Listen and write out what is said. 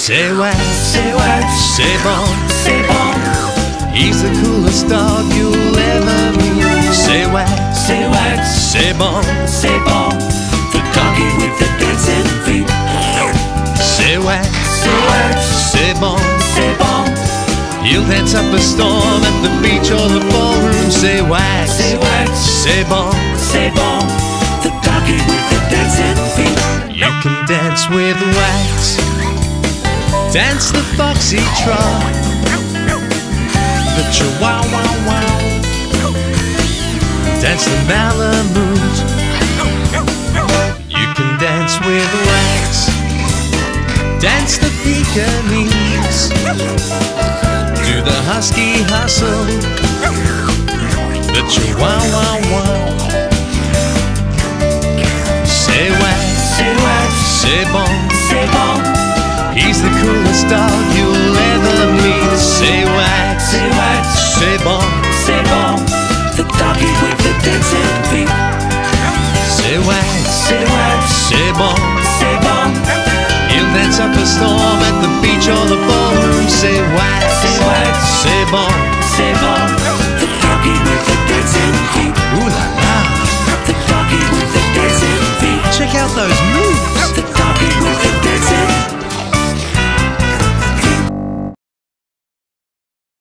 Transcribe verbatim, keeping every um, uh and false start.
C'est ouais, c'est ouais, c'est bon, c'est bon. He's the coolest dog you'll ever meet. C'est ouais, c'est ouais, c'est bon, c'est bon. The doggy with the dancing feet. C'est ouais, c'est ouais, c'est bon, c'est bon. He'll dance up a storm at the beach or the ballroom. C'est ouais, c'est ouais, c'est bon, c'est bon. The doggy with the dancing feet. You can dance with wax, dance the foxy trot, the chihuahua wow wow, dance the malamute. You can dance with wax, dance the Pekingese, do the husky hustle, the chihuahua wow. C'est ouais, c'est ouais, c'est bon, c'est bon. He's the coolest dog you'll ever meet. C'est ouais, c'est ouais, c'est bon, c'est bon. The doggy with the dancing feet. C'est ouais, c'est ouais, c'est bon, c'est bon. He'll dance up a storm at the beach or the ballroom. C'est ouais,